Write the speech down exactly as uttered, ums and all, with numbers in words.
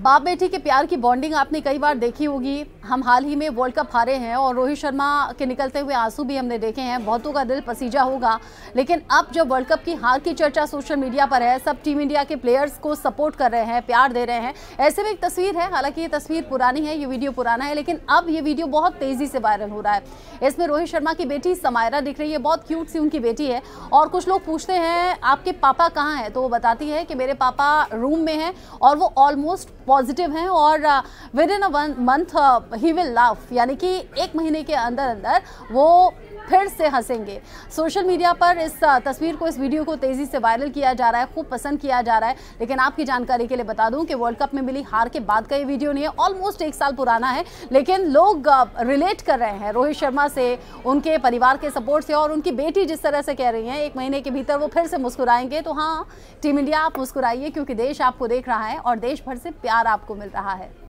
बाप बेटी के प्यार की बॉन्डिंग आपने कई बार देखी होगी। हम हाल ही में वर्ल्ड कप हारे हैं और रोहित शर्मा के निकलते हुए आंसू भी हमने देखे हैं। बहुतों का दिल पसीजा होगा। लेकिन अब जब वर्ल्ड कप की हार की चर्चा सोशल मीडिया पर है, सब टीम इंडिया के प्लेयर्स को सपोर्ट कर रहे हैं, प्यार दे रहे हैं। ऐसे में एक तस्वीर है, हालांकि ये तस्वीर पुरानी है, ये वीडियो पुराना है, लेकिन अब ये वीडियो बहुत तेजी से वायरल हो रहा है। इसमें रोहित शर्मा की बेटी समायरा दिख रही है, बहुत क्यूट सी उनकी बेटी है। और कुछ लोग पूछते हैं आपके पापा कहाँ हैं, तो वो बताती है कि मेरे पापा रूम में हैं और वो ऑलमोस्ट पॉजिटिव हैं और within a one month ही विल लाफ, यानी कि एक महीने के अंदर अंदर वो फिर से हंसेंगे। सोशल मीडिया पर इस तस्वीर को, इस वीडियो को तेजी से वायरल किया जा रहा है, खूब पसंद किया जा रहा है। लेकिन आपकी जानकारी के लिए बता दूं कि वर्ल्ड कप में मिली हार के बाद का ये वीडियो नहीं है, ऑलमोस्ट एक साल पुराना है। लेकिन लोग रिलेट कर रहे हैं रोहित शर्मा से, उनके परिवार के सपोर्ट से, और उनकी बेटी जिस तरह से कह रही है एक महीने के भीतर वो फिर से मुस्कुराएंगे। तो हाँ, टीम इंडिया आप मुस्कुराइए, क्योंकि देश आपको देख रहा है और देश भर से प्यार आपको मिल रहा है।